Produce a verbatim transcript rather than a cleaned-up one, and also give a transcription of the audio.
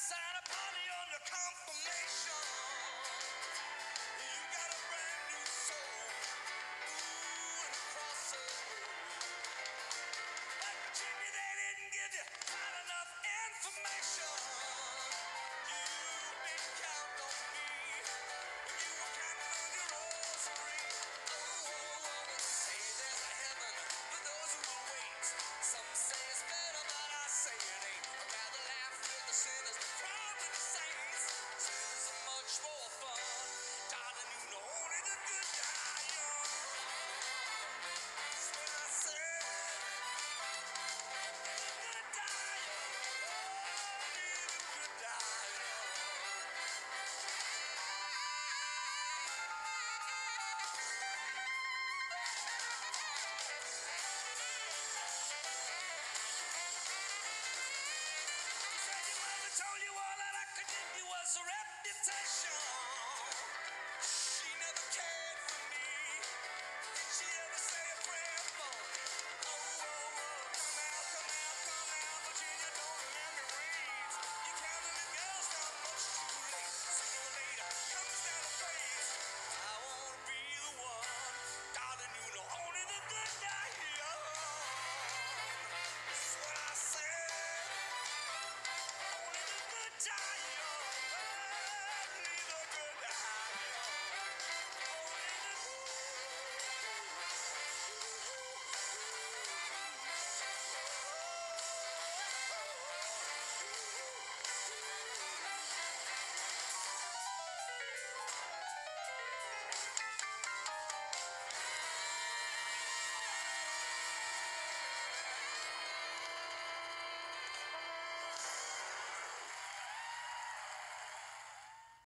sign a party under confirmation. You got a brand new soul. Ooh, and across the road. But Jimmy, they didn't give you quite enough information. You've been counting on me when you were counting on your rosary. Oh, oh, oh, they say there's a heaven for those who will wait. Some say it's better, but I say it ain't. I'd rather laugh with the sinners than cry with the saints. Sins are much more fun. Darling, you know only the good die young. That's what I say. Told you all that I could give you was a reputation. She never cared.